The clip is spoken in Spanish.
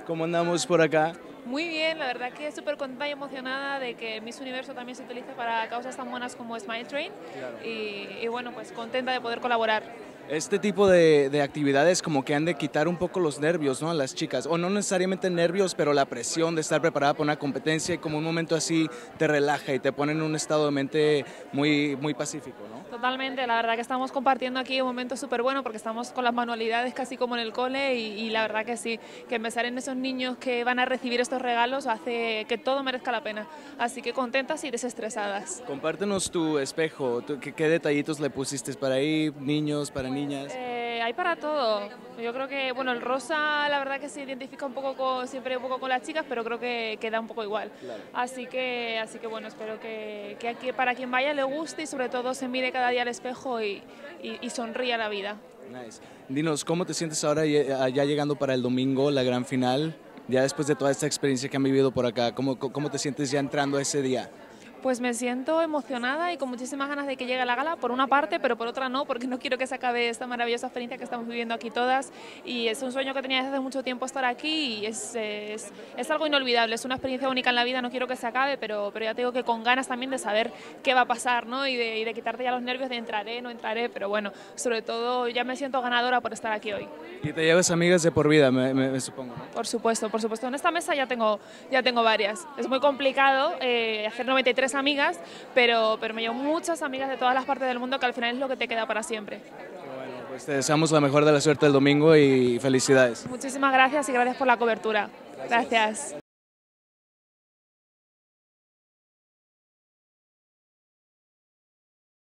¿Cómo andamos por acá? Muy bien, la verdad que súper contenta y emocionada de que Miss Universo también se utilice para causas tan buenas como Smile Train y bueno, pues contenta de poder colaborar. Este tipo de actividades como que han de quitar un poco los nervios, ¿no? A las chicas, o no necesariamente nervios, pero la presión de estar preparada para una competencia y como un momento así te relaja y te pone en un estado de mente muy pacífico, ¿no? Totalmente, la verdad que estamos compartiendo aquí un momento súper bueno porque estamos con las manualidades casi como en el cole y la verdad que sí, que pensar en esos niños que van a recibir estos regalos hace que todo merezca la pena. Así que contentas y desestresadas. Compártenos tu espejo, ¿qué detallitos le pusiste para ahí, niños, para niñas? Hay para todo. Yo creo que, bueno, el rosa la verdad que se identifica un poco siempre un poco con las chicas, pero creo que queda un poco igual. Claro. Así que bueno, espero que aquí, para quien vaya le guste y sobre todo se mire cada día al espejo y sonríe a la vida. Nice. Dinos, ¿cómo te sientes ahora ya llegando para el domingo, la gran final? Ya después de toda esta experiencia que han vivido por acá, ¿cómo te sientes ya entrando a ese día? Pues me siento emocionada y con muchísimas ganas de que llegue la gala, por una parte, pero por otra no, porque no quiero que se acabe esta maravillosa experiencia que estamos viviendo aquí todas. Y es un sueño que tenía desde hace mucho tiempo estar aquí y es algo inolvidable, es una experiencia única en la vida, no quiero que se acabe, pero ya te digo que con ganas también de saber qué va a pasar, ¿no? Y de quitarte ya los nervios de entraré, no entraré, pero bueno, sobre todo ya me siento ganadora por estar aquí hoy. Y te llevas amigas de por vida, me supongo, ¿no? Por supuesto, por supuesto. En esta mesa ya tengo varias. Es muy complicado hacer 93 amigas, pero me llevo muchas amigas de todas las partes del mundo que al final es lo que te queda para siempre. Bueno, pues te deseamos la mejor de la suerte el domingo y felicidades. Muchísimas gracias y gracias por la cobertura. Gracias.